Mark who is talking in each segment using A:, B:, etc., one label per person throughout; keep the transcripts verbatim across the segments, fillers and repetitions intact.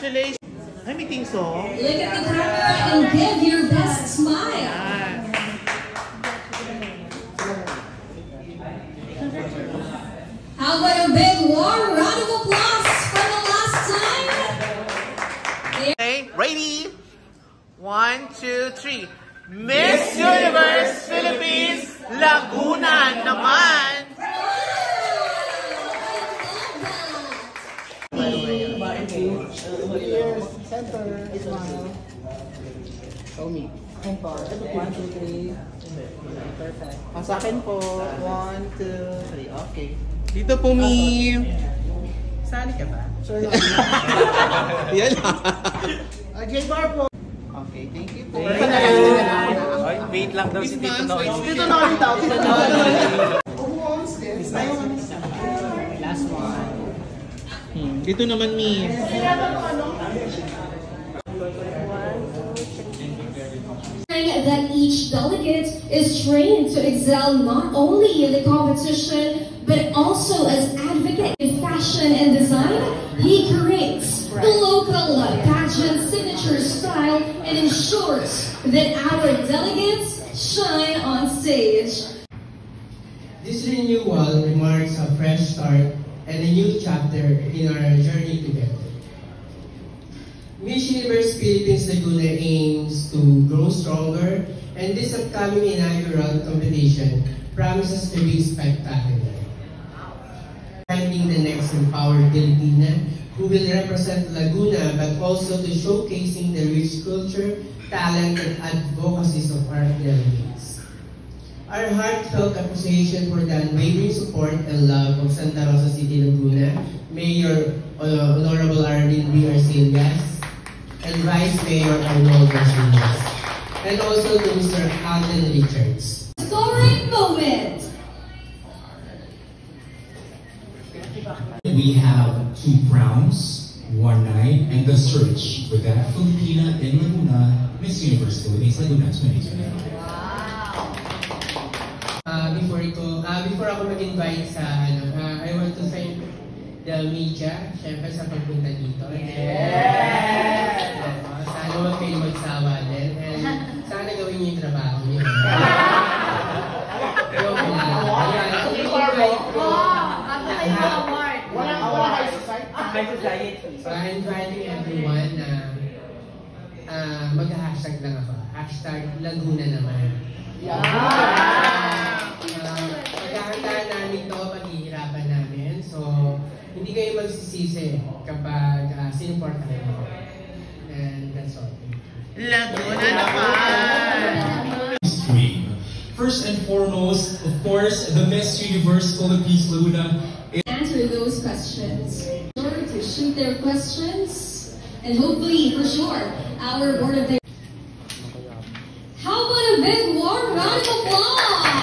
A: Congratulations! Ay, may ting song.
B: Look at the camera and give your best smile. How about a big warm round of applause for the last time?
A: Okay, ready? One, two, three. Miss Universe Philippines Laguna naman!
C: Center, smile. Show me. Akin po. One, two, three. Perfect. O, sa akin po. One, two, three. Okay.
A: Dito po, Mi. Sali ka ba?
C: Sure lang.
A: Yan.
C: Uh, J-Bar po. Okay, thank you po.
D: Wait lang daw si Tito Noy.
C: Tito Noy daw. Tito Noy. Who owns this? Last one.
A: Hmm. Dito naman, Mi.
B: That each delegate is trained to excel not only in the competition but also as advocate in fashion and design. He creates the local pageant signature style and ensures that our delegates shine on stage.
E: This renewal marks a fresh start and a new chapter in our journey together. Miss Universe Philippines Laguna aims to grow stronger, and this upcoming inaugural competition promises to be spectacular. Finding the next empowered Filipina who will represent Laguna but also to showcasing the rich culture, talent, and advocacies of our delegates. Our heartfelt appreciation for the unwavering support and love of Santa Rosa City, Laguna, Mayor uh, Honorable Arlene B. Arcillas, and Vice Mayor Arnold Martinez, and also to Mister Alden Richards.
B: Historic moment!
F: We have two crowns, one night, and the search for that Filipina in Laguna, Miss Universe Philippines Laguna twenty twenty-five.
E: Uh, before ito, uh, before ako mag-invite sa ano, uh, I want to thank the media, syempre sa pagpunta dito. Yes! Uh, sana huwag kayo magsawa din. And sana gawin niyo yung trabaho niyo. Ayaw ko na. Ayan, so invite ko.
D: High society.
E: So I'm inviting everyone na uh, mag-hashtag lang ako. Hashtag Laguna naman.
C: Yeah!
E: Uh, Pagkakantaan namin ito, paghihirapan namin. So, hindi kayo magsisisi kapag uh, sinuportahan mo. And that's all.
A: Laguna naman!
F: First and foremost, of course, the Miss Universe Philippines Laguna.
B: Answer those questions. Sure to shoot their questions, and hopefully, for sure, our board of directors. How about a big warm round of applause?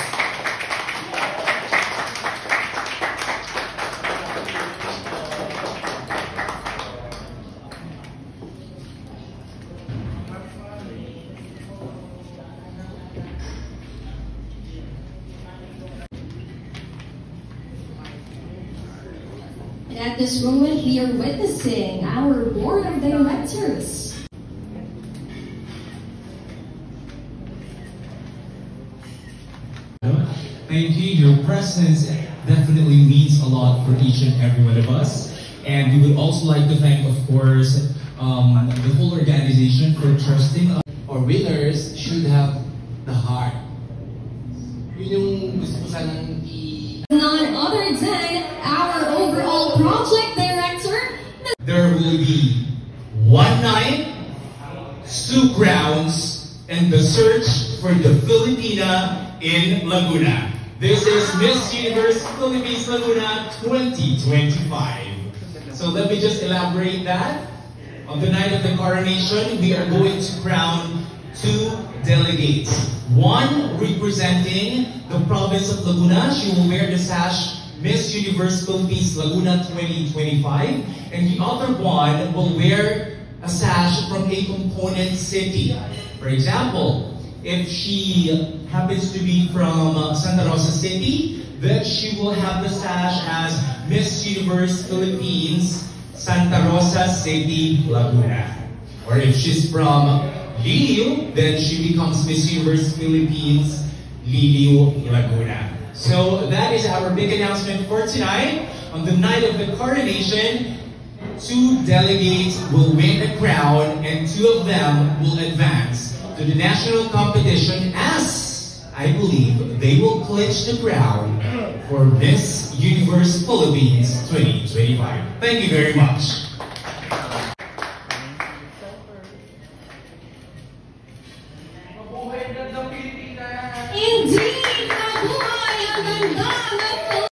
B: And at this moment, we are witnessing our board of directors.
F: Thank you. Your presence definitely means a lot for each and every one of us. And we would also like to thank, of course, um, the whole organization for trusting us.
G: Our winners should have the heart. Yun yung gusto ko sanang i-
B: None other than our overall project director.
F: There will be one night, two crowns, and the search for the Filipina in Laguna. This is Miss Universe Philippines Laguna twenty twenty-five. So let me just elaborate that. On the night of the coronation, we are going to crown two delegates. One representing the province of Laguna. She will wear the sash Miss Universe Philippines Laguna twenty twenty-five. And the other one will wear a sash from a component city. For example, if she happens to be from uh, Santa Rosa City, then she will have the sash as Miss Universe Philippines Santa Rosa City, Laguna. Or if she's from Liliu, then she becomes Miss Universe Philippines, Liliu, Laguna. So that is our big announcement for tonight. On the night of the coronation, two delegates will win the crown and two of them will advance to the national competition as, I believe, they will clinch the crown for Miss Universe Philippines twenty twenty-five. Thank you very much.
B: Indeed, nabuhay ang ganda ng